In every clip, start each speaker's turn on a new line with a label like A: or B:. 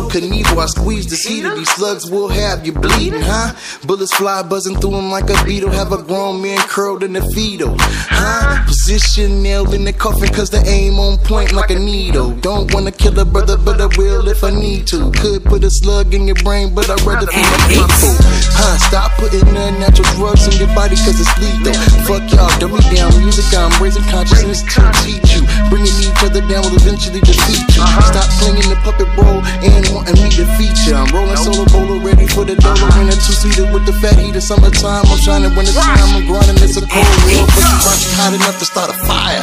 A: Knievel, I squeeze the seed of these slugs will have you bleeding, huh? Bullets fly buzzing through them like a beetle. Have a grown man curled in the fetal, huh? Position nailed in the coffin cause the aim on point like a needle. Don't wanna kill a brother but I will if I need to. Could put a slug in your brain but I'd rather feel my people, huh? Stop putting unnatural drugs in your body cause it's lethal. Fuck y'all, dumb me down. Music I'm raising consciousness to teach you. Bringing each other down will eventually defeat you. Stop playing the puppet role and wanting me to feature. I'm rolling solo bowler ready for the dolo in a two-seater with the fat heater. Summertime I'm shining when it's time. I'm grinding, it's a cold world but you aren't hot enough to start a fire.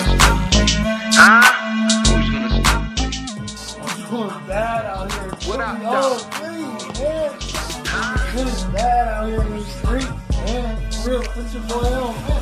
B: Who's gonna stop?
C: It's going bad out here.
B: What up,
C: Oh, please, man. It's bad out here in the street, man. Real, what's your boy on, man?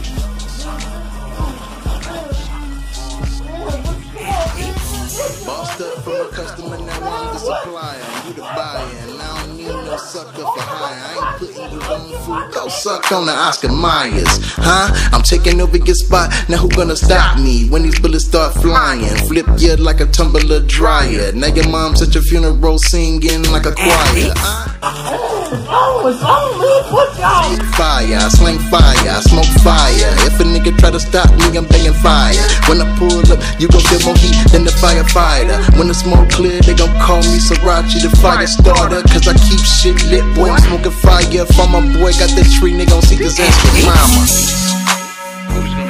A: Bossed up from a customer, now I'm the supplier. You the buyer, and I don't need no sucker for hire. I ain't putting you on food, go suck on the Oscar Myers, huh? I'm taking over your spot, now who gonna stop me? When these bullets start flying, flip you like a tumbler dryer. Now your mom's at your funeral singing like a choir.
C: It's on me, put y'all.
A: Fire, I slang fire, I smoke fire. If a nigga try to stop me, I'm banging fire. When I pull up, you gon' feel more heat than the firefighter. When the smoke clear, they gon' call me Sriracha the fire starter. Cause I keep shit lit, boy, I'm smoking fire. If I'm a boy, got the tree, they gon' see his ass with mama.
B: Who's gonna